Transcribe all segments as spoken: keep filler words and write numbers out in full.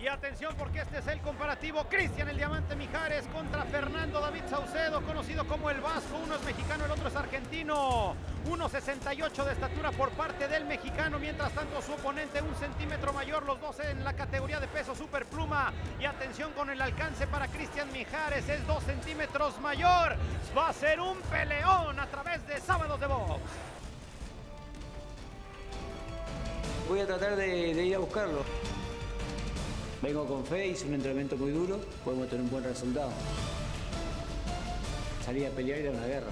atención porque este es el comparativo. Cristian el Diamante Mijares contra Fernando David Saucedo, conocido como el Vasco. Uno es mexicano, el otro es argentino. uno sesenta y ocho de estatura por parte del mexicano. Mientras tanto su oponente un centímetro mayor. Los dos en la categoría de peso superpluma. Y atención con el alcance para Cristian Mijares. Es dos centímetros mayor. Va a ser un peleón a través de Sábados de Box. Voy a tratar de, de ir a buscarlo. Vengo con fe, hice un entrenamiento muy duro, podemos tener un buen resultado. Salir a pelear era una guerra.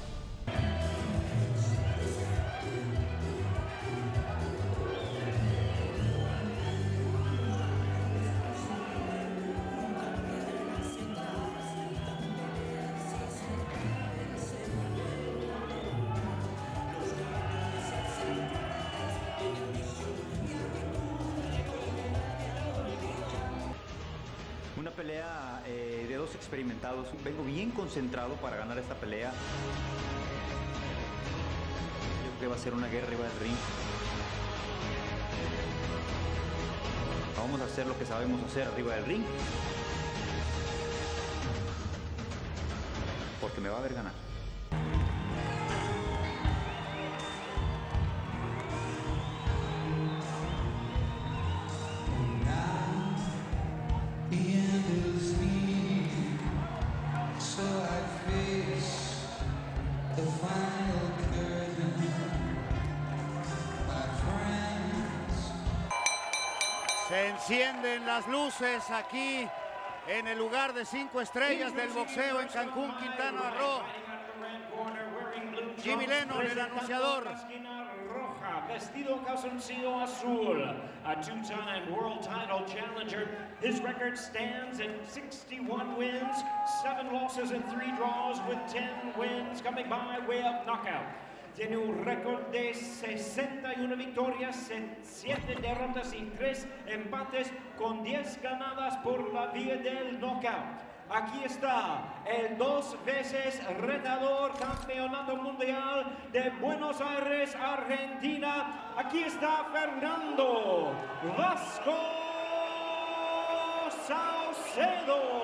Una pelea eh, de dos experimentados. Vengo bien concentrado para ganar esta pelea. Yo creo que va a ser una guerra arriba del ring. Vamos a hacer lo que sabemos hacer arriba del ring. Porque me va a ver ganar. Se encienden las luces aquí en el lugar de cinco estrellas del boxeo en Cancún, Quintana Roo. Jimmy Lennon, el anunciador. Roja, vestido calzoncillo azul, a two-time world title challenger. His record stands at sixty-one wins, seven losses and three draws, with ten wins coming by way of knockout. Tiene un récord de sesenta y una victorias, siete derrotas y tres empates, con diez ganadas por la vía del knockout. Aquí está el dos veces retador campeonato mundial de Buenos Aires, Argentina. Aquí está Fernando Vasco Saucedo.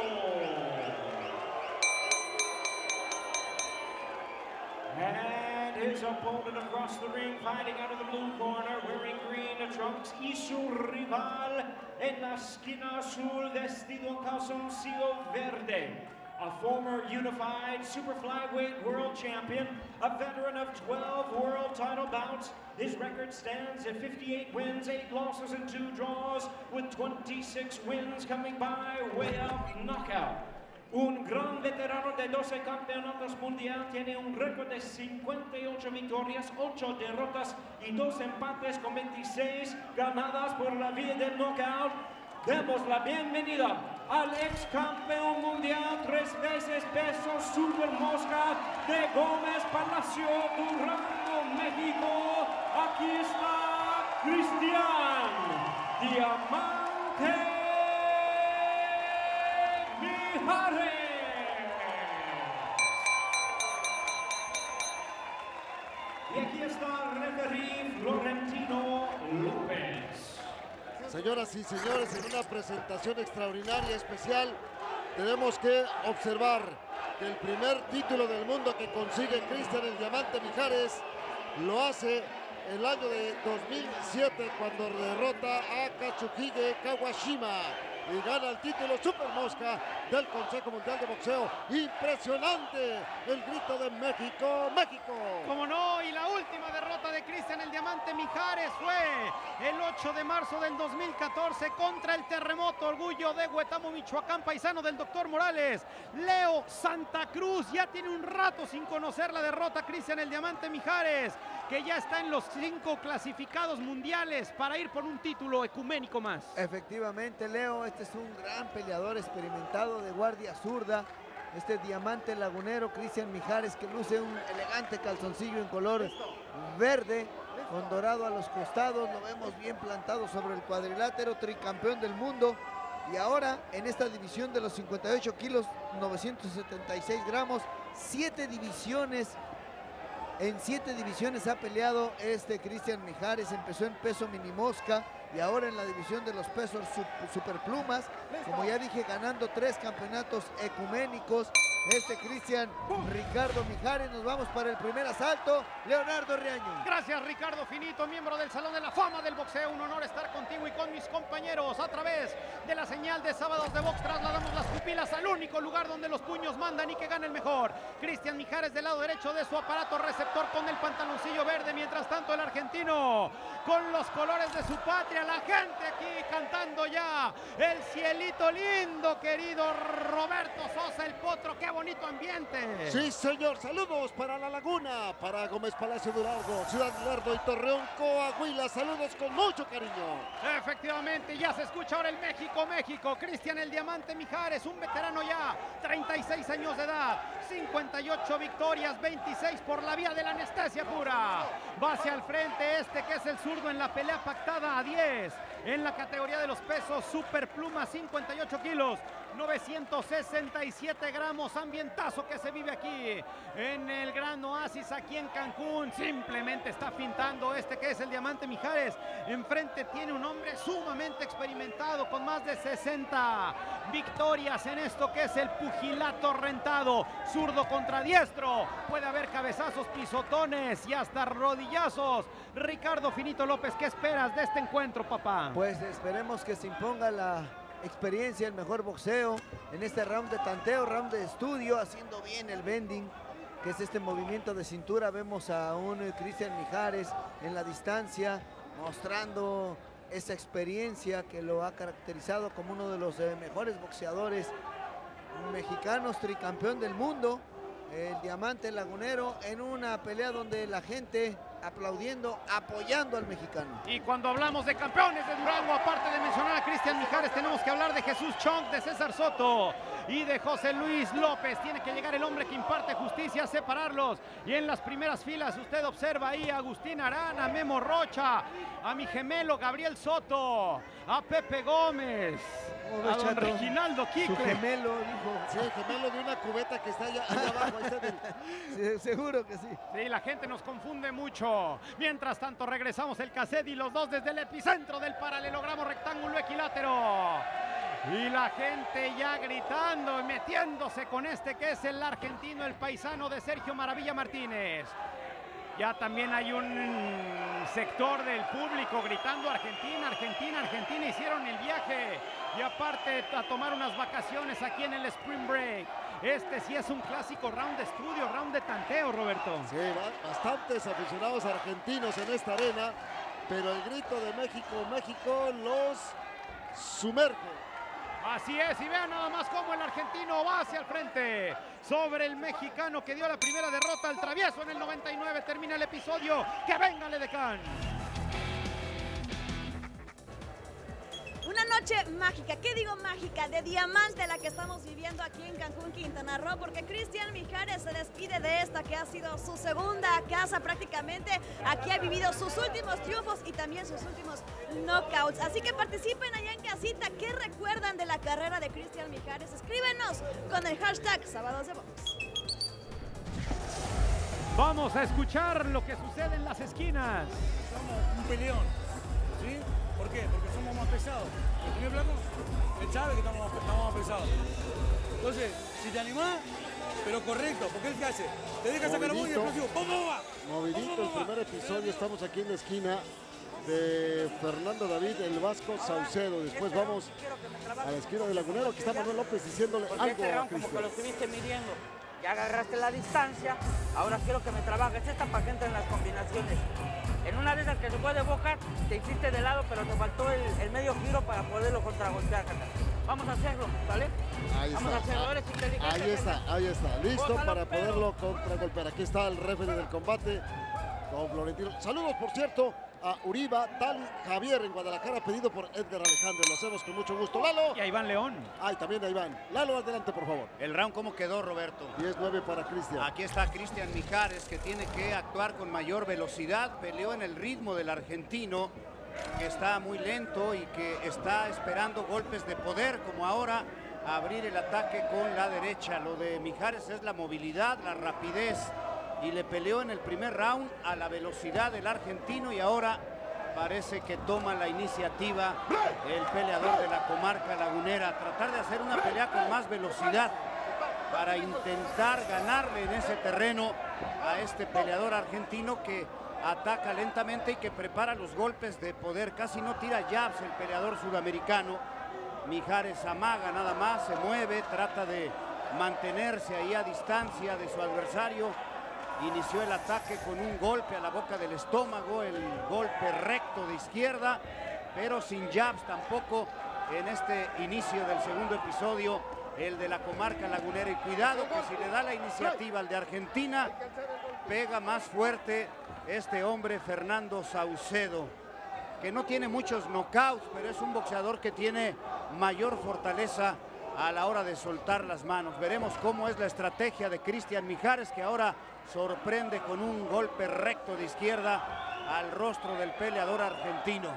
And his opponent across the ring, fighting out of the blue corner, wearing green trunks, y su rival en la esquina azul, vestido calzoncillo verde. A former unified super flyweight world champion, a veteran of twelve world title bouts. His record stands at fifty-eight wins, eight losses and two draws, with twenty-six wins coming by way of knockout. Un gran veterano de doce campeonatos mundial, tiene un récord de cincuenta y ocho victorias, ocho derrotas y dos empates, con veintiséis ganadas por la vía del knockout. Demos la bienvenida al ex campeón mundial, tres veces peso super mosca, de Gómez Palacio, Durango, México. Aquí está Cristian Diamante Mijares. Y aquí está el referee Florentino López. Señoras y señores, en una presentación extraordinaria, especial, tenemos que observar que el primer título del mundo que consigue Cristian el Diamante Mijares lo hace el año de dos mil siete, cuando derrota a Katsuhige Kawashima y gana el título Super Mosca del Consejo Mundial de Boxeo. Impresionante el grito de México, México. Como no, y la última derrota de Cristian el Diamante Mijares fue el ocho de marzo del dos mil catorce contra el Terremoto, orgullo de Huetamo, Michoacán, paisano del doctor Morales, Leo Santa Cruz. Ya tiene un rato sin conocer la derrota Cristian el Diamante Mijares, que ya está en los cinco clasificados mundiales para ir por un título ecuménico más. Efectivamente, Leo, este es un gran peleador experimentado de guardia zurda. Este diamante lagunero, Cristian Mijares, que luce un elegante calzoncillo en color verde, con dorado a los costados. Lo vemos bien plantado sobre el cuadrilátero, tricampeón del mundo. Y ahora, en esta división de los cincuenta y ocho kilos, novecientos setenta y seis gramos, siete divisiones En siete divisiones ha peleado este Cristian Mijares. Empezó en peso minimosca y ahora en la división de los pesos superplumas. Como ya dije, ganando tres campeonatos ecuménicos. Este Cristian Ricardo Mijares. Nos vamos para el primer asalto. Leonardo Riaño. Gracias, Ricardo Finito, miembro del Salón de la Fama del Boxeo. Un honor estar contigo y con mis compañeros. A través de la señal de Sábados de Box trasladamos las pupilas al único lugar donde los puños mandan y que gane el mejor. Cristian Mijares del lado derecho de su aparato receptor con el pantaloncillo verde. Mientras tanto el argentino con los colores de su patria. La gente aquí cantando ya el cielito lindo, querido Roberto Sosa, el Potro. ¡Qué bonito ambiente! Sí, señor. Saludos para La Laguna, para Gómez Palacio Durango, Ciudad Lerdo y Torreón, Coahuila. Saludos con mucho cariño. Efectivamente, ya se escucha ahora el México, México. Cristian el Diamante Mijares, un veterano ya, treinta y seis años de edad, cincuenta y ocho victorias, veintiséis por la vía de la anestesia pura. Va hacia el frente este que es el zurdo en la pelea pactada a diez. En la categoría de los pesos superpluma, cincuenta y ocho kilos, novecientos sesenta y siete gramos. Ambientazo que se vive aquí en el Gran Oasis, aquí en Cancún. Simplemente está pintando este que es el Diamante Mijares. Enfrente tiene un hombre sumamente experimentado con más de sesenta victorias en esto que es el pugilato rentado. Zurdo contra diestro. Puede haber cabezazos, pisotones y hasta rodillazos. Ricardo Finito López, ¿qué esperas de este encuentro, papá? Pues esperemos que se imponga la experiencia, el mejor boxeo en este round de tanteo, round de estudio, haciendo bien el bending, que es este movimiento de cintura. Vemos a un Cristian Mijares en la distancia, mostrando esa experiencia que lo ha caracterizado como uno de los eh, mejores boxeadores mexicanos, tricampeón del mundo, el Diamante Lagunero, en una pelea donde la gente aplaudiendo, apoyando al mexicano. Y cuando hablamos de campeones de Durango, aparte de mencionar a Cristian Mijares, tenemos que hablar de Jesús Chong, de César Soto y de José Luis López. Tiene que llegar el hombre que imparte justicia a separarlos. Y en las primeras filas usted observa ahí a Agustín Arana, a Memo Rocha, a mi gemelo Gabriel Soto, a Pepe Gómez, Oh, a don Chato, Reginaldo su Quique. gemelo, dijo. Sí, el gemelo de una cubeta que está allá, allá abajo. Ahí está del... Sí, seguro que sí. Sí, la gente nos confunde mucho. Mientras tanto regresamos el cassette y los dos desde el epicentro del paralelogramo rectángulo equilátero. Y la gente ya gritando y metiéndose con este que es el argentino, el paisano de Sergio Maravilla Martínez. Ya también hay un sector del público gritando Argentina, Argentina, Argentina. Hicieron el viaje y aparte a tomar unas vacaciones aquí en el Spring Break. Este sí es un clásico round de estudio, round de tanteo, Roberto. Sí, bastantes aficionados argentinos en esta arena, pero el grito de México, México los sumerge. Así es, y vean nada más cómo el argentino va hacia el frente sobre el mexicano que dio la primera derrota al travieso en el noventa y nueve. Termina el episodio. ¡Que venga Ledecán! Una noche mágica, ¿qué digo mágica? De diamante la que estamos viviendo aquí en Cancún, Quintana Roo, porque Cristian Mijares se despide de esta que ha sido su segunda casa prácticamente. Aquí ha vivido sus últimos triunfos y también sus últimos knockouts. Así que participen allá en casita. ¿Qué recuerdan de la carrera de Cristian Mijares? Escríbenos con el hashtag Sábados de Box. Vamos a escuchar lo que sucede en las esquinas. Somos un peleón, ¿sí? ¿Por qué? Porque somos más pesados. ¿El primer plano? Él sabe que estamos más, estamos más pesados. Entonces, si te animás, pero correcto, porque él qué hace, te deja sacar muy explosivo. ¡Pum, pum, pum! Movidito el primer episodio, estamos aquí en la esquina de Fernando David, el Vasco Saucedo. Después vamos a la esquina de Lagunero, que está Manuel López diciéndole Porque algo este a round como que Cristian. lo estuviste midiendo, ya agarraste la distancia, ahora quiero que me trabajes esta para que entren las combinaciones. En una de esas que se puede bocar, te hiciste de lado, pero te faltó el, el medio giro para poderlo contragolpear. Vamos a hacerlo, ¿vale? Ahí Vamos a está, hacerlo, eres inteligente. ahí está, ahí está, listo Bótalo, para pero- poderlo contragolpear. Aquí está el referee del combate, don Florentino. Saludos, por cierto, a Uriba, Tali, Javier en Guadalajara, pedido por Edgar Alejandro. Lo hacemos con mucho gusto. Lalo. Y a Iván León. Ay, también a Iván. Lalo, adelante, por favor. El round, ¿cómo quedó, Roberto? diez nueve para Cristian. Aquí está Cristian Mijares, que tiene que actuar con mayor velocidad. Peleó en el ritmo del argentino, que está muy lento y que está esperando golpes de poder, como ahora, abrir el ataque con la derecha. Lo de Mijares es la movilidad, la rapidez y le peleó en el primer round a la velocidad del argentino, y ahora parece que toma la iniciativa el peleador de la comarca lagunera. Tratar de hacer una pelea con más velocidad para intentar ganarle en ese terreno a este peleador argentino que ataca lentamente y que prepara los golpes de poder. Casi no tira jabs el peleador sudamericano. Mijares amaga nada más, se mueve, trata de mantenerse ahí a distancia de su adversario. Inició el ataque con un golpe a la boca del estómago, el golpe recto de izquierda, pero sin jabs tampoco en este inicio del segundo episodio, el de la comarca lagunera. Y cuidado que si le da la iniciativa al de Argentina, pega más fuerte este hombre Fernando Saucedo, que no tiene muchos knockouts, pero es un boxeador que tiene mayor fortaleza a la hora de soltar las manos. Veremos cómo es la estrategia de Cristian Mijares, que ahora sorprende con un golpe recto de izquierda al rostro del peleador argentino.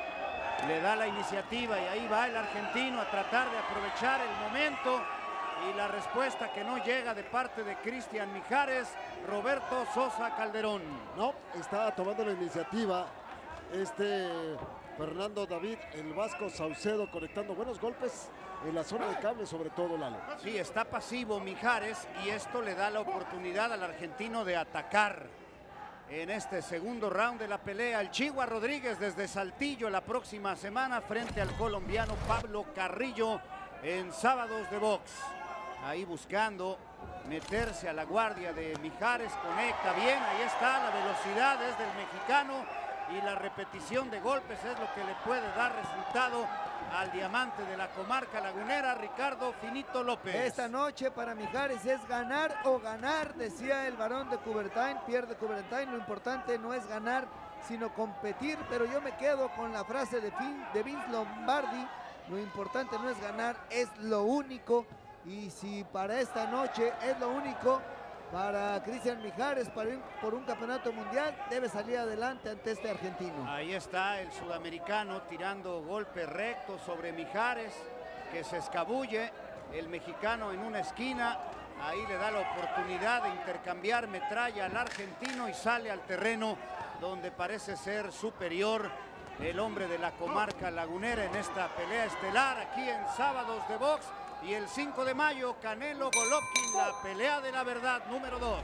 Le da la iniciativa y ahí va el argentino a tratar de aprovechar el momento, y la respuesta que no llega de parte de Cristian Mijares. Roberto Sosa Calderón. No, está tomando la iniciativa este Fernando David el Vasco Saucedo, conectando buenos golpes en la zona de cable, sobre todo, Lalo. Sí, está pasivo Mijares, y esto le da la oportunidad al argentino de atacar en este segundo round de la pelea. El Chihuahua Rodríguez desde Saltillo la próxima semana frente al colombiano Pablo Carrillo en Sábados de Box. Ahí buscando meterse a la guardia de Mijares, conecta bien, ahí está, la velocidad es del mexicano, y la repetición de golpes es lo que le puede dar resultado al diamante de la comarca lagunera, Ricardo Finito López. Esta noche para Mijares es ganar o ganar, decía el varón de Coubertin, pierde Coubertin. Lo importante no es ganar, sino competir, pero yo me quedo con la frase de, fin, de Vince Lombardi: lo importante no es ganar, es lo único. Y si para esta noche es lo único para Cristian Mijares, para ir por un campeonato mundial, debe salir adelante ante este argentino. Ahí está el sudamericano tirando golpes rectos sobre Mijares, que se escabulle. El mexicano en una esquina, ahí le da la oportunidad de intercambiar metralla al argentino y sale al terreno donde parece ser superior el hombre de la comarca lagunera en esta pelea estelar aquí en Sábados de Box. Y el cinco de mayo, Canelo Golovkin, la pelea de la verdad número dos.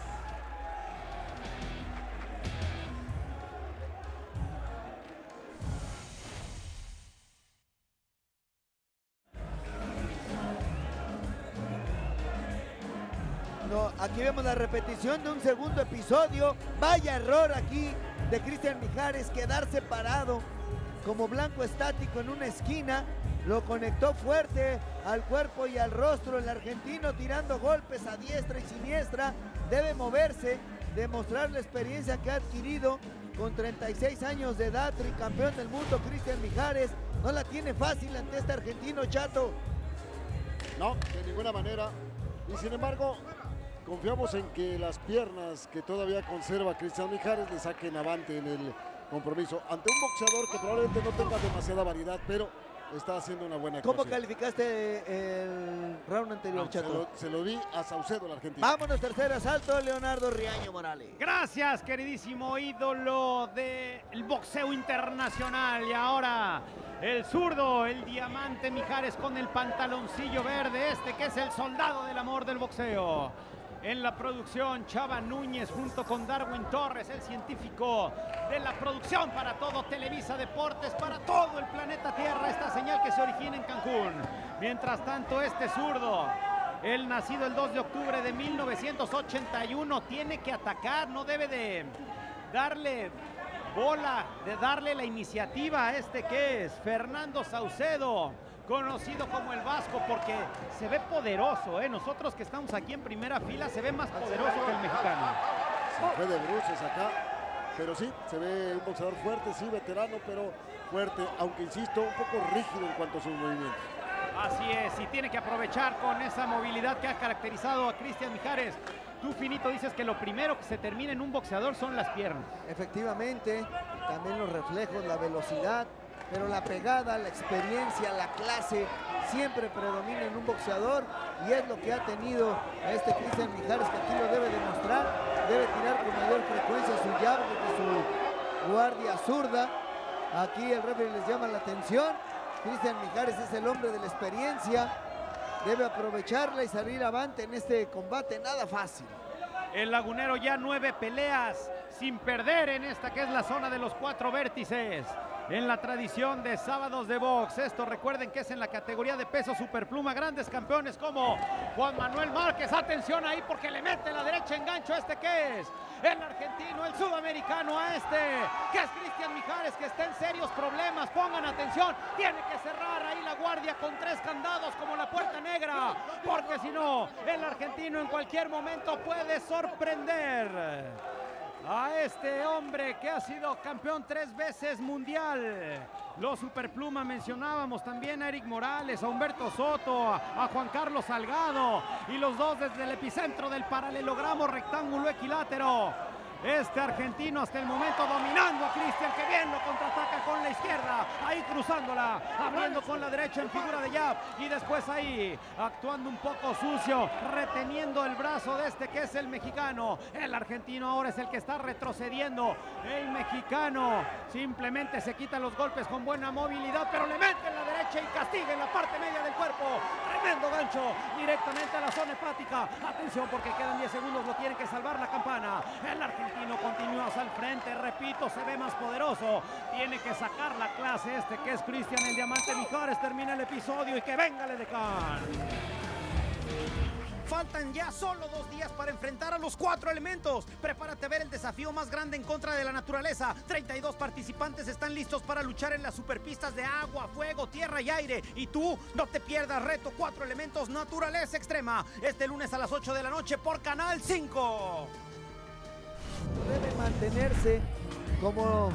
No, aquí vemos la repetición de un segundo episodio. Vaya error aquí de Cristian Mijares, quedarse parado como blanco estático en una esquina. Lo conectó fuerte al cuerpo y al rostro el argentino, tirando golpes a diestra y siniestra. Debe moverse, demostrar la experiencia que ha adquirido con treinta y seis años de edad, tricampeón del mundo Cristian Mijares. No la tiene fácil ante este argentino, Chato. No, de ninguna manera. Y sin embargo, confiamos en que las piernas que todavía conserva Cristian Mijares le saquen avante en el compromiso ante un boxeador que probablemente no tenga demasiada variedad, pero está haciendo una buena ¿Cómo actuación. calificaste el round anterior, No, Chato? Se lo, se lo di a Saucedo, el argentino. Vámonos, tercer asalto, Leonardo Riaño Morales. Gracias, queridísimo ídolo del boxeo internacional. Y ahora el zurdo, el diamante Mijares con el pantaloncillo verde, este que es el soldado del amor del boxeo. En la producción, Chava Núñez junto con Darwin Torres, el científico de la producción para todo Televisa Deportes, para todo el planeta Tierra, esta señal que se origina en Cancún. Mientras tanto, este zurdo, el nacido el dos de octubre de mil novecientos ochenta y uno, tiene que atacar, no debe de darle bola, de darle la iniciativa a este que es Fernando Saucedo, conocido como el Vasco, porque se ve poderoso, ¿eh? Nosotros que estamos aquí en primera fila, se ve más poderoso que el mexicano. Se fue de bruces acá, pero sí, se ve un boxeador fuerte, sí, veterano, pero fuerte, aunque insisto, un poco rígido en cuanto a sus movimientos. Así es, y tiene que aprovechar con esa movilidad que ha caracterizado a Cristian Mijares. Tú, Finito, dices que lo primero que se termina en un boxeador son las piernas. Efectivamente, también los reflejos, la velocidad, pero la pegada, la experiencia, la clase siempre predomina en un boxeador, y es lo que ha tenido a este Cristian Mijares, que aquí lo debe demostrar. debe tirar con mayor frecuencia su jab desde su guardia zurda. Aquí el referee les llama la atención. Cristian Mijares es el hombre de la experiencia. Debe aprovecharla y salir avante en este combate, nada fácil. El lagunero ya nueve peleas sin perder en esta que es la zona de los cuatro vértices. En la tradición de sábados de box. Esto recuerden que es en la categoría de peso superpluma. Grandes campeones como Juan Manuel Márquez. Atención ahí porque le mete la derecha en gancho. ¿Este qué es? El argentino, el sudamericano a este, que es Cristian Mijares, que está en serios problemas. Pongan atención. Tiene que cerrar ahí la guardia con tres candados como la puerta negra. Porque si no, el argentino en cualquier momento puede sorprender a este hombre que ha sido campeón tres veces mundial. Los superpluma mencionábamos también a Eric Morales, a Humberto Soto, a, a Juan Carlos Salgado, y los dos desde el epicentro del paralelogramo rectángulo equilátero. Este argentino hasta el momento dominando a Cristian, que bien lo contraataca con la izquierda, ahí cruzándola, abriendo con la derecha en figura de jab, y después ahí actuando un poco sucio, reteniendo el brazo de este que es el mexicano. El argentino ahora es el que está retrocediendo. El mexicano simplemente se quita los golpes con buena movilidad, pero le mete en la derecha y castiga en la parte media del cuerpo. Tremendo gancho directamente a la zona hepática. Atención porque quedan diez segundos, lo tiene que salvar la campana. El argentino continúa hacia el frente, repito, se ve más poderoso. Tiene que sacar la clase este que es Cristian el Diamante Mijares. Termina el episodio y que venga el edecán. Faltan ya solo dos días para enfrentar a los cuatro elementos. Prepárate a ver el desafío más grande en contra de la naturaleza. treinta y dos participantes están listos para luchar en las superpistas de agua, fuego, tierra y aire. Y tú, no te pierdas reto cuatro elementos naturaleza extrema. Este lunes a las ocho de la noche por Canal cinco. Debe mantenerse como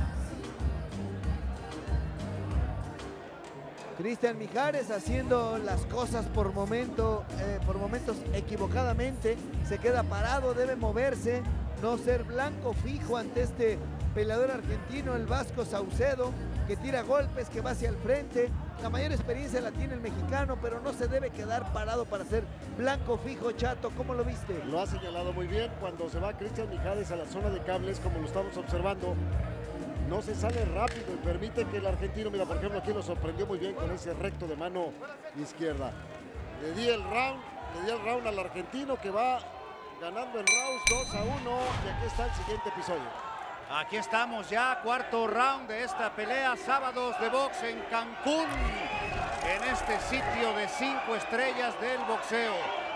Cristian Mijares, haciendo las cosas por momento, eh, por momentos equivocadamente. Se queda parado, debe moverse, no ser blanco fijo ante este peleador argentino, el Vasco Saucedo, que tira golpes, que va hacia el frente. La mayor experiencia la tiene el mexicano, pero no se debe quedar parado para ser blanco fijo. Chato, ¿cómo lo viste? Lo ha señalado muy bien. Cuando se va Cristian Mijares a la zona de cables, como lo estamos observando, no se sale rápido y permite que el argentino, mira, por ejemplo, aquí lo sorprendió muy bien con ese recto de mano izquierda. Le di el round, le di el round al argentino, que va ganando el round dos a uno, y aquí está el siguiente episodio. Aquí estamos ya, cuarto round de esta pelea, sábados de box en Cancún, en este sitio de cinco estrellas del boxeo.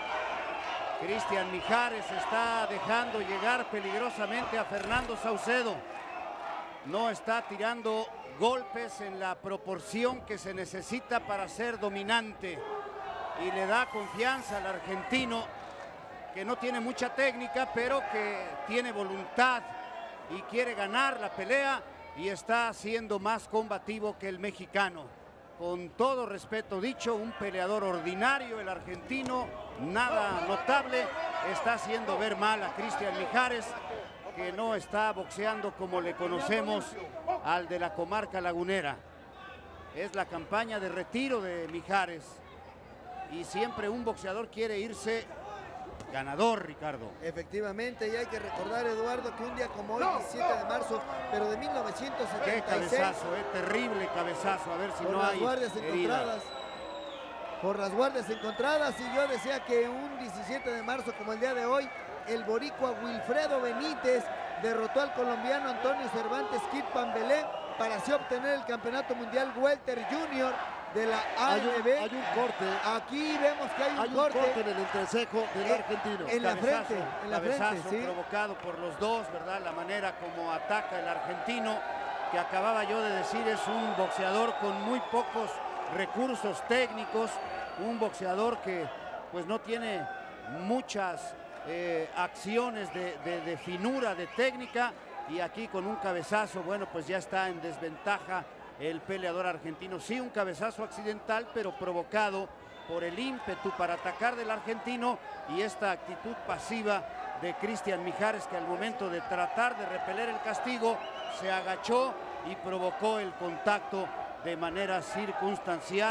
Cristian Mijares está dejando llegar peligrosamente a Fernando Saucedo. No está tirando golpes en la proporción que se necesita para ser dominante, y le da confianza al argentino, que no tiene mucha técnica, pero que tiene voluntad y quiere ganar la pelea, y está siendo más combativo que el mexicano. Con todo respeto dicho, un peleador ordinario el argentino, nada notable. Está haciendo ver mal a Cristian Mijares, que no está boxeando como le conocemos al de la comarca lagunera. Es la campaña de retiro de Mijares, y siempre un boxeador quiere irse ganador, Ricardo. Efectivamente, y hay que recordar, Eduardo, que un día como hoy, diecisiete de marzo, pero de mil novecientos setenta y seis... Qué cabezazo, eh, terrible cabezazo, a ver si por no las hay guardias encontradas, por las guardias encontradas, y yo decía que un diecisiete de marzo como el día de hoy, el boricua Wilfredo Benítez derrotó al colombiano Antonio Cervantes Kid Pambelé para así obtener el campeonato mundial welter junior de la A M B. Hay un, hay un corte. Aquí vemos que hay un, hay un corte. corte en el entrecejo del eh, argentino. En la Cabezazo, frente, en la cabezazo frente, sí. provocado por los dos, ¿verdad? La manera como ataca el argentino, que acababa yo de decir, es un boxeador con muy pocos recursos técnicos, un boxeador que pues no tiene muchas eh, acciones de, de, de finura, de técnica, y aquí con un cabezazo, bueno, pues ya está en desventaja el peleador argentino. Sí, un cabezazo accidental, pero provocado por el ímpetu para atacar del argentino y esta actitud pasiva de Cristian Mijares, que al momento de tratar de repeler el castigo se agachó y provocó el contacto de manera circunstancial.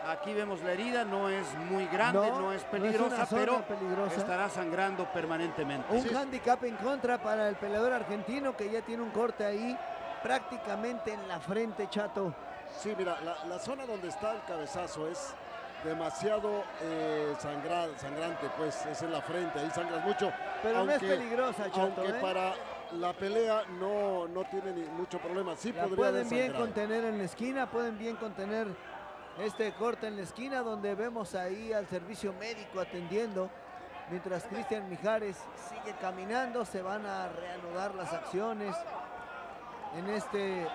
Aquí vemos la herida, no es muy grande, no, no es peligrosa, no es pero peligrosa. estará sangrando permanentemente. Un sí. handicap en contra para el peleador argentino que ya tiene un corte ahí prácticamente en la frente, Chato. Sí, mira, la, la zona donde está el cabezazo es demasiado eh, sangrado, sangrante, pues es en la frente, ahí sangras mucho. Pero aunque, no es peligrosa, Chato. Aunque ¿eh? para la pelea no, no tiene ni mucho problema, sí la podría pueden bien sangrado. contener en la esquina, pueden bien contener este corte en la esquina donde vemos ahí al servicio médico atendiendo. Mientras Cristian Mijares sigue caminando, se van a reanudar las acciones. En este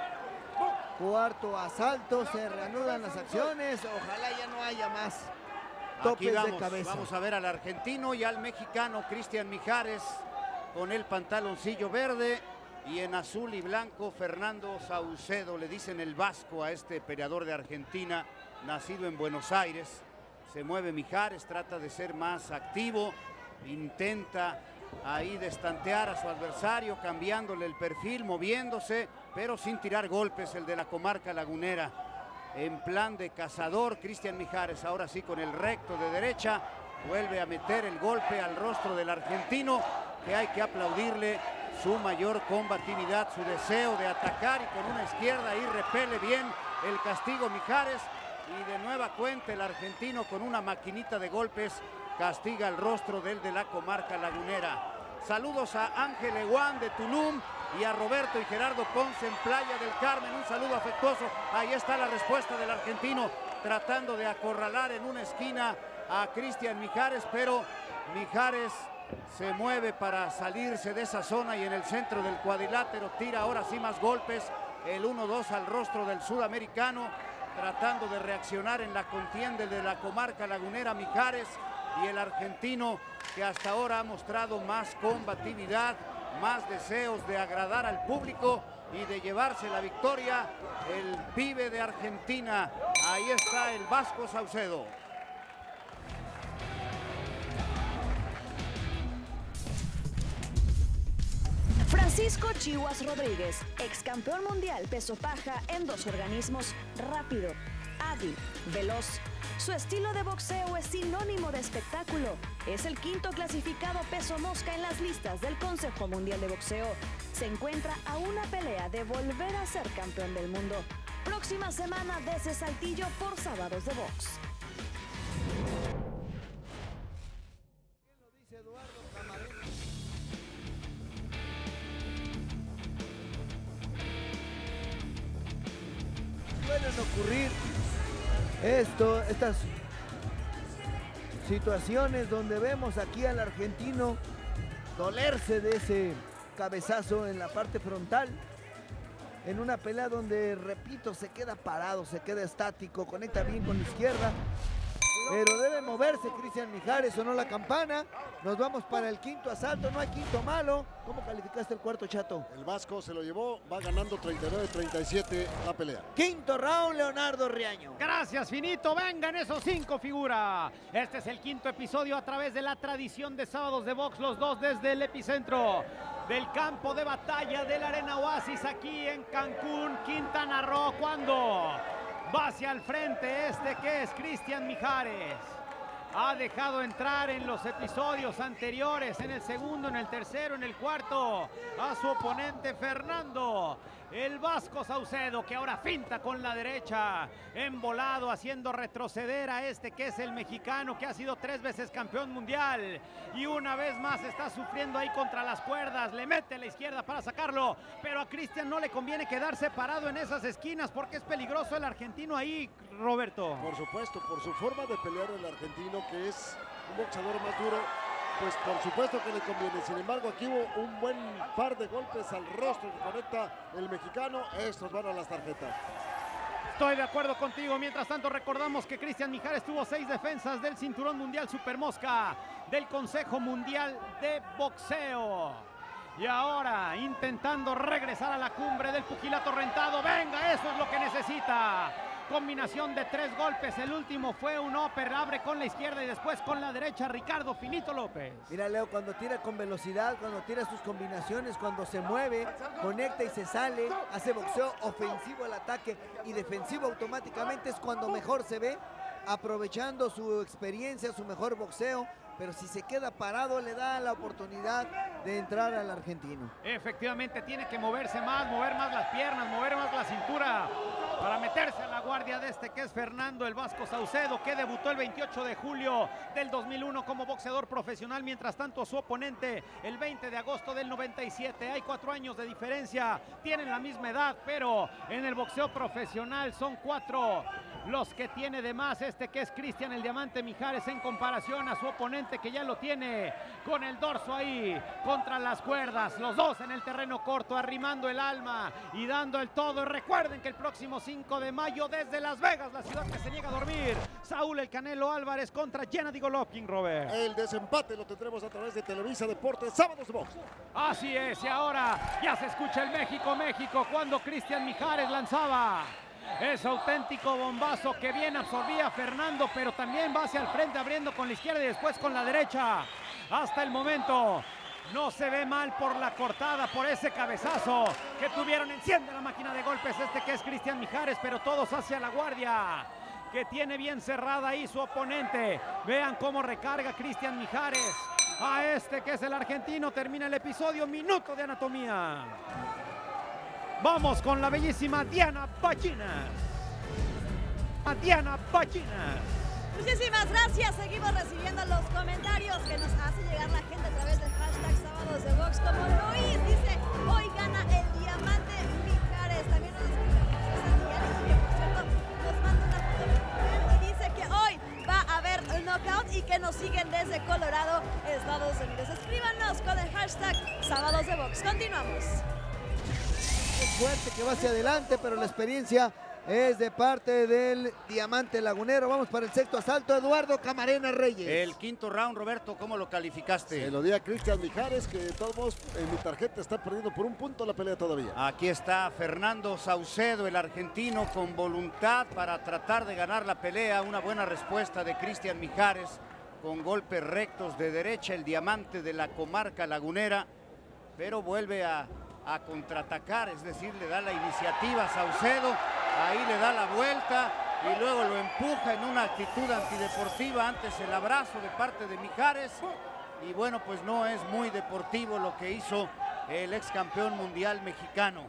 cuarto asalto se reanudan las acciones. Ojalá ya no haya más topes Aquí vamos, de cabeza. Vamos a ver al argentino y al mexicano Cristian Mijares con el pantaloncillo verde y en azul y blanco Fernando Saucedo. Le dicen el vasco a este peleador de Argentina, nacido en Buenos Aires. Se mueve Mijares, trata de ser más activo, intenta ahí destantear a su adversario, cambiándole el perfil, moviéndose, pero sin tirar golpes, el de la comarca lagunera. En plan de cazador, Cristian Mijares, ahora sí con el recto de derecha, vuelve a meter el golpe al rostro del argentino, que hay que aplaudirle su mayor combatividad, su deseo de atacar, y con una izquierda ahí repele bien el castigo Mijares. Y de nueva cuenta el argentino con una maquinita de golpes castiga el rostro del de la comarca lagunera. Saludos a Ángel Eguán de Tulum y a Roberto y Gerardo Ponce en Playa del Carmen. Un saludo afectuoso. Ahí está la respuesta del argentino tratando de acorralar en una esquina a Cristian Mijares, pero Mijares se mueve para salirse de esa zona y en el centro del cuadrilátero tira ahora sí más golpes. El uno dos al rostro del sudamericano, tratando de reaccionar en la contienda de la comarca lagunera Mijares, y el argentino que hasta ahora ha mostrado más combatividad, más deseos de agradar al público y de llevarse la victoria, el pibe de Argentina. Ahí está el vasco Saucedo. Francisco Chihuas Rodríguez, ex campeón mundial peso paja en dos organismos, rápido, hábil, veloz. Su estilo de boxeo es sinónimo de espectáculo. Es el quinto clasificado peso mosca en las listas del Consejo Mundial de Boxeo. Se encuentra a una pelea de volver a ser campeón del mundo. Próxima semana desde Saltillo por Sábados de Box. Suelen ocurrir esto, estas situaciones donde vemos aquí al argentino dolerse de ese cabezazo en la parte frontal, en una pelea donde, repito, se queda parado, se queda estático, conecta bien con la izquierda, pero debe moverse Cristian Mijares, sonó la campana, nos vamos para el quinto asalto, no hay quinto malo. ¿Cómo calificaste el cuarto, Chato? El vasco se lo llevó, va ganando treinta y nueve treinta y siete la pelea. Quinto round, Leonardo Riaño. Gracias, Finito, vengan esos cinco, figura. Este es el quinto episodio a través de la tradición de Sábados de Box, los dos desde el epicentro del campo de batalla de la Arena Oasis, aquí en Cancún, Quintana Roo, cuando va hacia el frente este que es Cristian Mijares. Ha dejado entrar en los episodios anteriores, en el segundo, en el tercero, en el cuarto, a su oponente Fernando, el vasco Saucedo, que ahora finta con la derecha, embolado, haciendo retroceder a este que es el mexicano, que ha sido tres veces campeón mundial y una vez más está sufriendo ahí contra las cuerdas. Le mete la izquierda para sacarlo, pero a Cristian no le conviene quedarse parado en esas esquinas porque es peligroso el argentino ahí, Roberto. Por supuesto, por su forma de pelear el argentino, que es un boxeador más duro, pues por supuesto que le conviene. Sin embargo, aquí hubo un buen par de golpes al rostro que conecta el mexicano. Estos van a las tarjetas. Estoy de acuerdo contigo. Mientras tanto, recordamos que Cristian Mijares tuvo seis defensas del cinturón mundial Supermosca del Consejo Mundial de Boxeo. Y ahora, intentando regresar a la cumbre del pugilato rentado. ¡Venga! Eso es lo que necesita. Combinación de tres golpes, el último fue un upper, abre con la izquierda y después con la derecha Ricardo Finito López. Mira, Leo, cuando tira con velocidad, cuando tira sus combinaciones, cuando se mueve, conecta y se sale, hace boxeo ofensivo al ataque y defensivo automáticamente, es cuando mejor se ve aprovechando su experiencia, su mejor boxeo, pero si se queda parado le da la oportunidad de entrar al argentino. Efectivamente, tiene que moverse más, mover más las piernas, mover más la cintura para meterse a la guardia de este que es Fernando el Vasco Saucedo, que debutó el veintiocho de julio del dos mil uno como boxeador profesional. Mientras tanto, su oponente el veinte de agosto del noventa y siete. Hay cuatro años de diferencia, tienen la misma edad, pero en el boxeo profesional son cuatro los que tiene de más este que es Cristian el Diamante Mijares en comparación a su oponente, que ya lo tiene con el dorso ahí contra las cuerdas, los dos en el terreno corto, arrimando el alma y dando el todo. Y recuerden que el próximo cinco de mayo desde Las Vegas, la ciudad que se niega a dormir, Saúl el Canelo Álvarez contra Gennady Golovkin, Robert. El desempate lo tendremos a través de Televisa Deportes, sábados de box. Así es, y ahora ya se escucha el México, México, cuando Cristian Mijares lanzaba ese auténtico bombazo que bien absorbía Fernando, pero también va hacia el frente abriendo con la izquierda y después con la derecha. Hasta el momento no se ve mal por la cortada, por ese cabezazo que tuvieron. Enciende la máquina de golpes este que es Cristian Mijares, pero todos hacia la guardia, que tiene bien cerrada ahí su oponente. Vean cómo recarga Cristian Mijares a este que es el argentino. Termina el episodio, minuto de anatomía. Vamos con la bellísima Diana Ballinas. Diana Ballinas. Muchísimas gracias. Seguimos recibiendo los comentarios que nos hace llegar la gente a través del hashtag Sábados de Box. Como Luis dice, hoy gana el Diamante Mijares. También nos escribe José Santillanes, que por cierto nos manda una foto y dice que hoy va a haber un knockout y que nos siguen desde Colorado, Estados Unidos. Escríbanos con el hashtag Sábados de Box. Continuamos. Es fuerte que va hacia adelante, pero la experiencia es de parte del Diamante Lagunero. Vamos para el sexto asalto, Eduardo Camarena Reyes. El quinto round, Roberto, ¿cómo lo calificaste? Se lo di a Cristian Mijares, que de todos modos en mi tarjeta está perdiendo por un punto la pelea todavía. Aquí está Fernando Saucedo, el argentino, con voluntad para tratar de ganar la pelea. Una buena respuesta de Cristian Mijares, con golpes rectos de derecha, el Diamante de la comarca lagunera, pero vuelve a... a contraatacar, es decir, le da la iniciativa a Saucedo, ahí le da la vuelta y luego lo empuja en una actitud antideportiva. Antes el abrazo de parte de Mijares y bueno, pues no es muy deportivo lo que hizo el ex campeón mundial mexicano.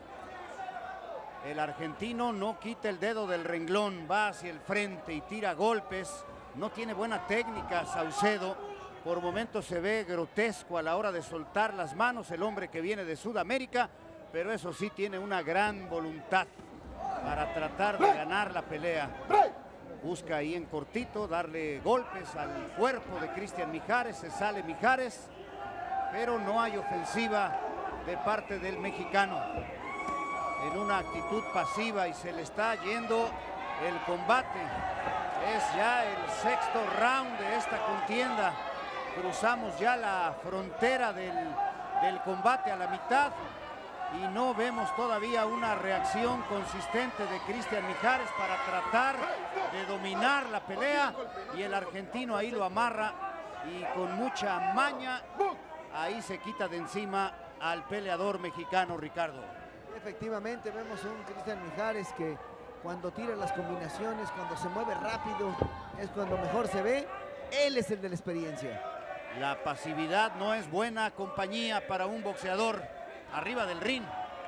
El argentino no quita el dedo del renglón, va hacia el frente y tira golpes, no tiene buena técnica Saucedo. Por momentos se ve grotesco a la hora de soltar las manos el hombre que viene de Sudamérica, pero eso sí tiene una gran voluntad para tratar de ganar la pelea. Busca ahí en cortito darle golpes al cuerpo de Cristian Mijares, se sale Mijares, pero no hay ofensiva de parte del mexicano. En una actitud pasiva y se le está yendo el combate. Es ya el sexto round de esta contienda. Cruzamos ya la frontera del, del combate a la mitad y no vemos todavía una reacción consistente de Cristian Mijares para tratar de dominar la pelea, y el argentino ahí lo amarra y con mucha maña ahí se quita de encima al peleador mexicano, Ricardo. Efectivamente vemos un Cristian Mijares que cuando tira las combinaciones, cuando se mueve rápido, es cuando mejor se ve. Él es el de la experiencia. La pasividad no es buena compañía para un boxeador arriba del ring.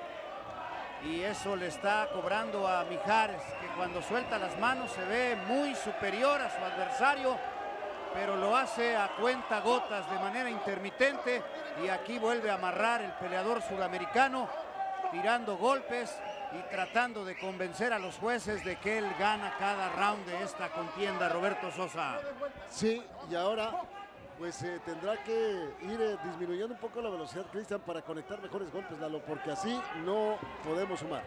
Y eso le está cobrando a Mijares, que cuando suelta las manos se ve muy superior a su adversario, pero lo hace a cuentagotas, de manera intermitente. Y aquí vuelve a amarrar el peleador sudamericano, tirando golpes y tratando de convencer a los jueces de que él gana cada round de esta contienda, Roberto Sosa. Sí, y ahora pues eh, tendrá que ir eh, disminuyendo un poco la velocidad, Cristian, para conectar mejores golpes, Lalo, porque así no podemos sumar.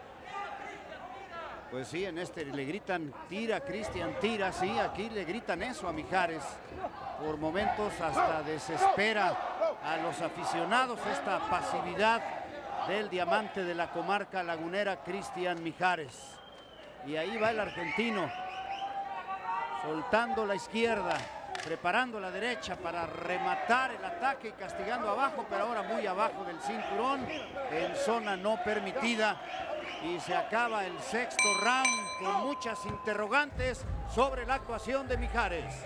Pues sí, en este le gritan tira, Cristian, tira, sí, aquí le gritan eso a Mijares. Por momentos hasta desespera a los aficionados esta pasividad del Diamante de la comarca lagunera, Cristian Mijares. Y ahí va el argentino, soltando la izquierda, preparando la derecha para rematar el ataque y castigando abajo, pero ahora muy abajo del cinturón, en zona no permitida. Y se acaba el sexto round con muchas interrogantes sobre la actuación de Mijares.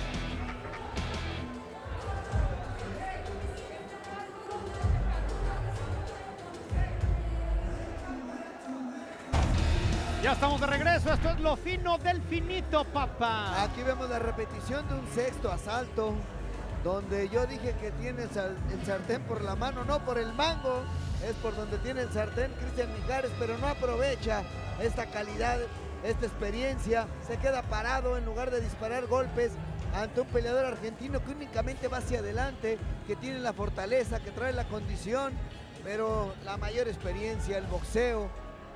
Ya estamos de regreso, esto es lo fino del finito, papá. Aquí vemos la repetición de un sexto asalto, donde yo dije que tiene el, sal, el sartén por la mano, no por el mango. Es por donde tiene el sartén Cristian Mijares, pero no aprovecha esta calidad, esta experiencia. Se queda parado en lugar de disparar golpes ante un peleador argentino que únicamente va hacia adelante, que tiene la fortaleza, que trae la condición, pero la mayor experiencia, el boxeo,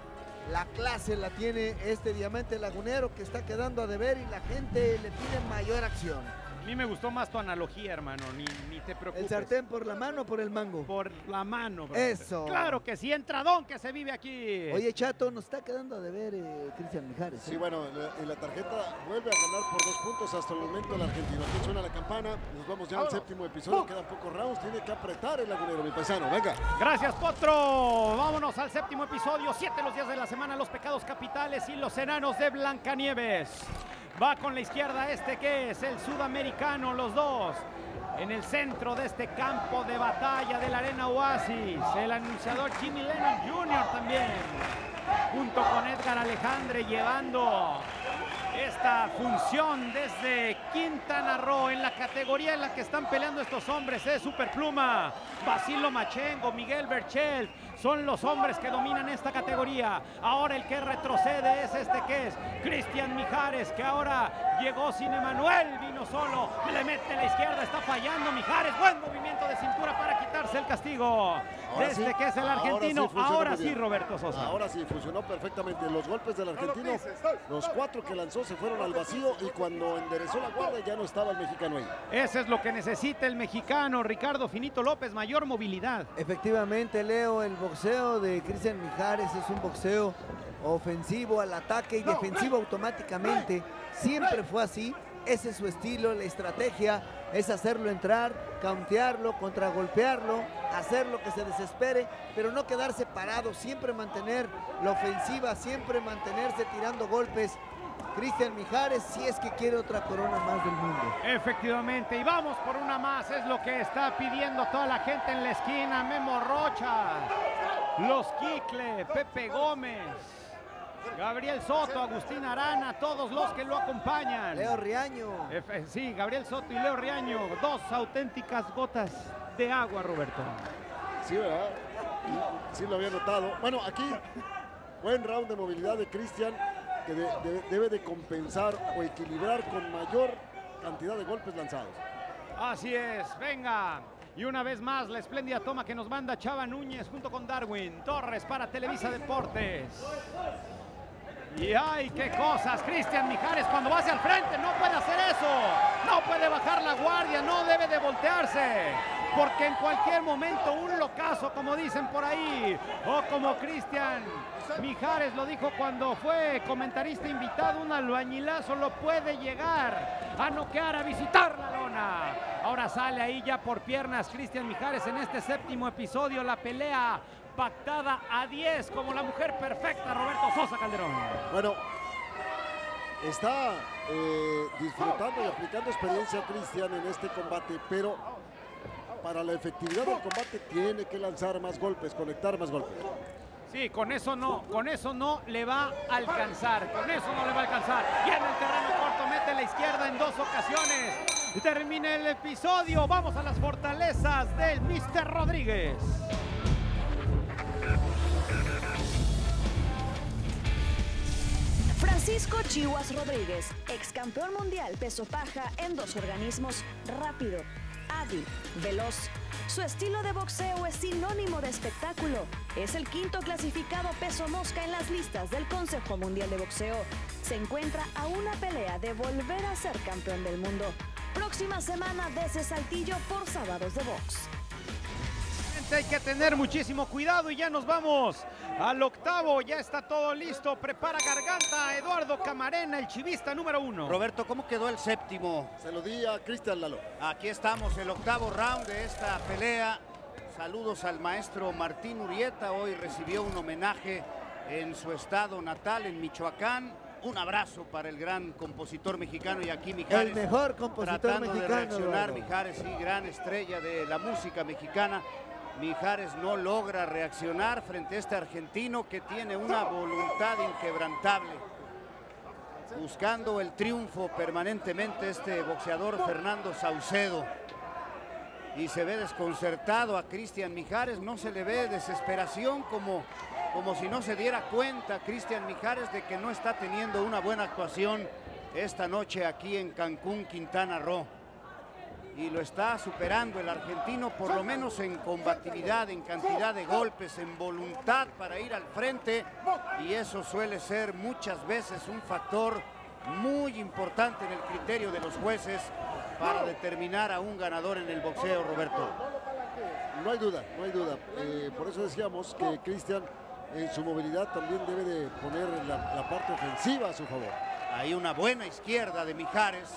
la clase la tiene este Diamante Lagunero, que está quedando a deber y la gente le pide mayor acción. A mí me gustó más tu analogía, hermano, ni, ni te preocupes. ¿El sartén por la mano o por el mango? Por la mano. Bro. Eso. Claro que sí, entradón que se vive aquí. Oye, Chato, nos está quedando a deber eh, Cristian Mijares. Sí, ¿eh? Bueno, la, la tarjeta vuelve a ganar por dos puntos hasta el momento el argentino. Aquí suena la campana, nos vamos ya al séptimo episodio, quedan pocos rounds, tiene que apretar el Lagunero, mi paisano, venga. Gracias, Potro. Vámonos al séptimo episodio, siete los días de la semana, los pecados capitales y los enanos de Blancanieves. Va con la izquierda este que es el sudamericano, los dos. En el centro de este campo de batalla de la Arena Oasis, el anunciador Jimmy Lennon junior también. Junto con Edgar Alejandre llevando esta función desde Quintana Roo en la categoría en la que están peleando estos hombres, es Superpluma, Basilo Machengo, Miguel Berchel, son los hombres que dominan esta categoría. Ahora el que retrocede es este que es Cristian Mijares, que ahora llegó sin Emanuel, vino solo, le mete a la izquierda, está fallando Mijares, buen movimiento de cintura para quitarse el castigo de este sí, que es el argentino. Ahora sí, ahora sí, Roberto Sosa. Ahora sí, funcionó perfectamente. Los golpes del argentino, los cuatro que lanzó se fueron al vacío y cuando enderezó la guardia ya no estaba el mexicano ahí. Ese es lo que necesita el mexicano, Ricardo Finito López, mayor movilidad. Efectivamente, Leo, el boxeo de Cristian Mijares es un boxeo ofensivo al ataque y defensivo automáticamente. Siempre fue así, ese es su estilo, la estrategia es hacerlo entrar, countearlo, contragolpearlo, hacerlo que se desespere, pero no quedarse parado, siempre mantener la ofensiva, siempre mantenerse tirando golpes. Cristian Mijares, si es que quiere otra corona más del mundo. Efectivamente, y vamos por una más, es lo que está pidiendo toda la gente en la esquina. Memo Rocha, Los Quicle, Pepe Gómez, Gabriel Soto, Agustín Arana, todos los que lo acompañan. Leo Riaño. F sí, Gabriel Soto y Leo Riaño, dos auténticas gotas de agua, Roberto. Sí, ¿verdad? Sí lo había notado. Bueno, aquí, buen round de movilidad de Cristian, que de, de, debe de compensar o equilibrar con mayor cantidad de golpes lanzados. Así es, venga. Y una vez más la espléndida toma que nos manda Chava Núñez junto con Darwin Torres para Televisa Deportes. Y ay, qué cosas, Cristian Mijares cuando va hacia el frente no puede hacer eso, no puede bajar la guardia, no debe de voltearse, porque en cualquier momento un locazo, como dicen por ahí, o como Cristian Mijares lo dijo cuando fue comentarista invitado, un albañilazo lo puede llegar a noquear, a visitar la lona. Ahora sale ahí ya por piernas Cristian Mijares en este séptimo episodio, la pelea pactada a diez como la mujer perfecta, Roberto Sosa Calderón. Bueno, está eh, disfrutando y aplicando experiencia Cristian en este combate, pero para la efectividad del combate tiene que lanzar más golpes, conectar más golpes. Sí, con eso no, con eso no le va a alcanzar, con eso no le va a alcanzar. Y en el terreno corto mete la izquierda en dos ocasiones. Y termina el episodio, vamos a las fortalezas del mister Rodríguez. Francisco Chihuas Rodríguez, ex campeón mundial peso paja en dos organismos, rápido, hábil, veloz. Su estilo de boxeo es sinónimo de espectáculo. Es el quinto clasificado peso mosca en las listas del Consejo Mundial de Boxeo. Se encuentra a una pelea de volver a ser campeón del mundo. Próxima semana desde Saltillo por Sábados de Box. Efectivamente hay que tener muchísimo cuidado y ya nos vamos al octavo. Ya está todo listo. Prepara garganta Eduardo Camarena, el chivista número uno. Roberto, ¿cómo quedó el séptimo? Se lo di a Cristian Lalo. Aquí estamos, el octavo round de esta pelea. Saludos al maestro Martín Urieta. Hoy recibió un homenaje en su estado natal, en Michoacán. Un abrazo para el gran compositor mexicano y aquí Mijares. El mejor compositor tratando mexicano. de reaccionar, Eduardo. Mijares, sí, gran estrella de la música mexicana. Mijares no logra reaccionar frente a este argentino que tiene una voluntad inquebrantable. Buscando el triunfo permanentemente este boxeador Fernando Saucedo. Y se ve desconcertado a Cristian Mijares, no se le ve desesperación como, como si no se diera cuenta Cristian Mijares de que no está teniendo una buena actuación esta noche aquí en Cancún, Quintana Roo. Y lo está superando el argentino por lo menos en combatividad, en cantidad de golpes, en voluntad para ir al frente. Y eso suele ser muchas veces un factor muy importante en el criterio de los jueces para determinar a un ganador en el boxeo, Roberto. No hay duda, no hay duda. Eh, por eso decíamos que Cristian en su movilidad también debe de poner la, la parte ofensiva a su favor. Hay una buena izquierda de Mijares,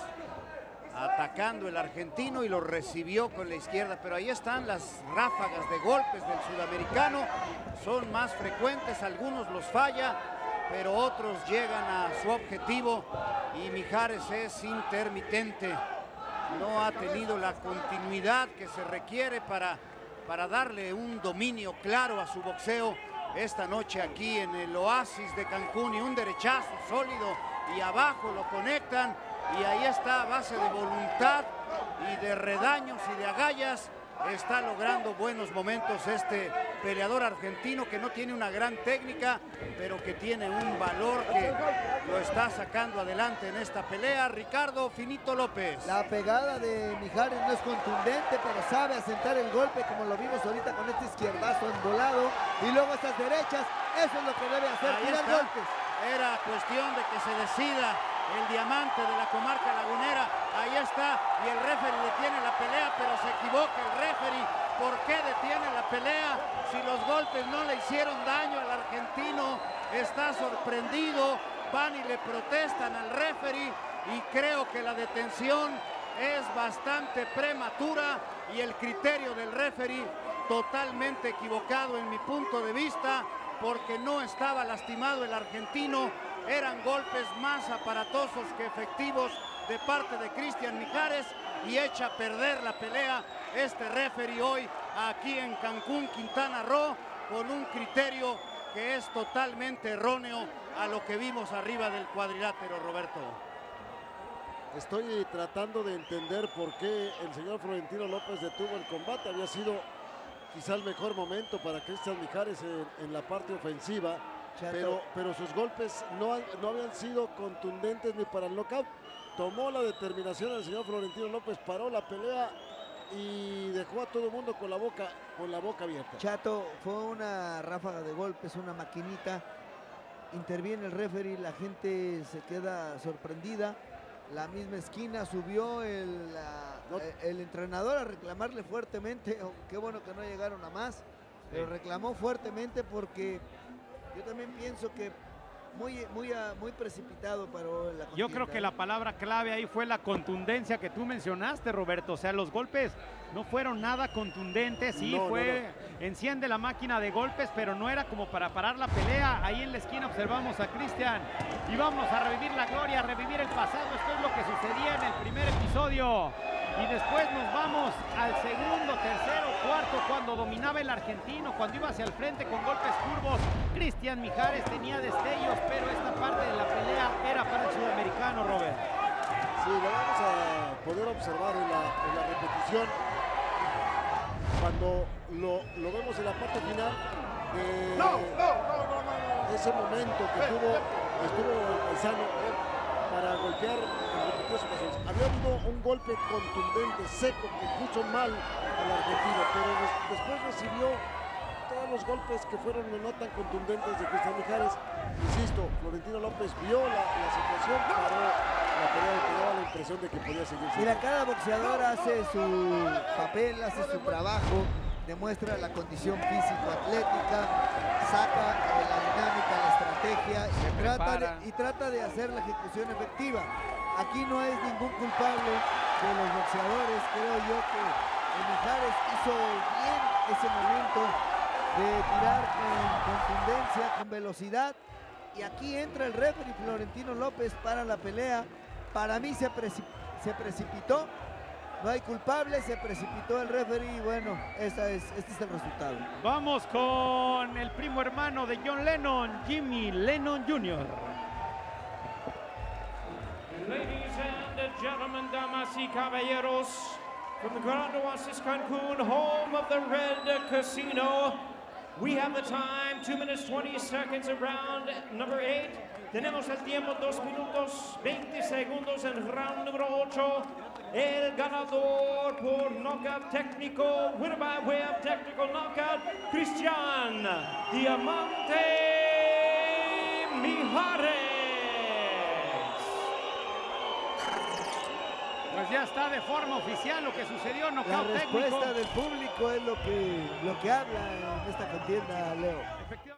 atacando el argentino y lo recibió con la izquierda, pero ahí están las ráfagas de golpes del sudamericano. Son más frecuentes, algunos los falla, pero otros llegan a su objetivo y Mijares es intermitente. No ha tenido la continuidad que se requiere para, para darle un dominio claro a su boxeo esta noche aquí en el Oasis de Cancún. Y un derechazo sólido y abajo lo conectan y ahí está, a base de voluntad y de redaños y de agallas, está logrando buenos momentos este peleador argentino que no tiene una gran técnica, pero que tiene un valor que lo está sacando adelante en esta pelea. Ricardo Finito López. La pegada de Mijares no es contundente, pero sabe asentar el golpe como lo vimos ahorita con este izquierdazo embolado y luego estas derechas. Eso es lo que debe hacer, Ahí tirar está. golpes. Era cuestión de que se decida el diamante de la comarca lagunera. Ahí está, y el referee detiene la pelea, pero se equivoca el referee. ¿Por qué detiene la pelea? Si los golpes no le hicieron daño al argentino, está sorprendido. Van y le protestan al referee y creo que la detención es bastante prematura y el criterio del referee totalmente equivocado en mi punto de vista, porque no estaba lastimado el argentino. Eran golpes más aparatosos que efectivos de parte de Cristian Mijares y echa a perder la pelea este referee hoy aquí en Cancún, Quintana Roo, con un criterio que es totalmente erróneo a lo que vimos arriba del cuadrilátero, Roberto. Estoy tratando de entender por qué el señor Florentino López detuvo el combate. Había sido quizá el mejor momento para Cristian Mijares en, en la parte ofensiva. Pero, pero sus golpes no, han, no habían sido contundentes ni para el knockout. Tomó la determinación el señor Florentino López, paró la pelea y dejó a todo el mundo con la boca, con la boca abierta. Chato, fue una ráfaga de golpes, una maquinita. Interviene el referee, la gente se queda sorprendida. La misma esquina subió el, la, no. el entrenador a reclamarle fuertemente. Oh, qué bueno que no llegaron a más, pero reclamó fuertemente porque yo también pienso que muy, muy, muy precipitado paró la contienda. Yo creo que la palabra clave ahí fue la contundencia que tú mencionaste, Roberto. O sea, los golpes no fueron nada contundentes. Sí, no, fue, no, no. enciende la máquina de golpes, pero no era como para parar la pelea. Ahí en la esquina observamos a Cristian y vamos a revivir la gloria, a revivir el pasado. Esto es lo que sucedía en el primer episodio. Y después nos vamos al segundo, tercero, cuarto, cuando dominaba el argentino, cuando iba hacia el frente con golpes curvos. Cristian Mijares tenía destellos, pero esta parte de la pelea era para el sudamericano, Robert. Sí, lo vamos a poder observar en la, en la repetición. Cuando lo, lo vemos en la parte final, eh, no, no, no, no, no. ese momento que tuvo, estuvo Paisano para golpear en repetidas ocasiones. Había habido un golpe contundente, seco, que puso mal al argentino, pero des, después recibió todos los golpes que fueron no tan contundentes de Cristian Mijares. Insisto, Florentino López vio la, la situación, paró la pelea y daba la impresión de que podía seguir. Mira, cada boxeador hace su papel, hace su trabajo. demuestra la condición físico-atlética, saca eh, la dinámica, la estrategia y trata, de, y trata de hacer la ejecución efectiva. Aquí no es ningún culpable de los boxeadores. Creo yo que Mijares hizo bien ese momento de tirar con contundencia, con velocidad. Y aquí entra el referee Florentino López para la pelea. Para mí se, precip se precipitó. No hay culpable, se precipitó el referee y bueno, esta es, este es el resultado. Vamos con el primo hermano de John Lennon, Jimmy Lennon junior Ladies and gentlemen, damas y caballeros, from the Grand Oasis Cancun, home of the Red Casino, we have the time, two minutes, twenty seconds of round number eight. Tenemos el tiempo, dos minutos, veinte segundos en round número ocho. El ganador por knockout técnico, winner by way of technical knockout, Cristian Diamante Mijares. Pues ya está de forma oficial lo que sucedió, La knockout técnico. respuesta del público es lo que, lo que habla en esta contienda, Leo.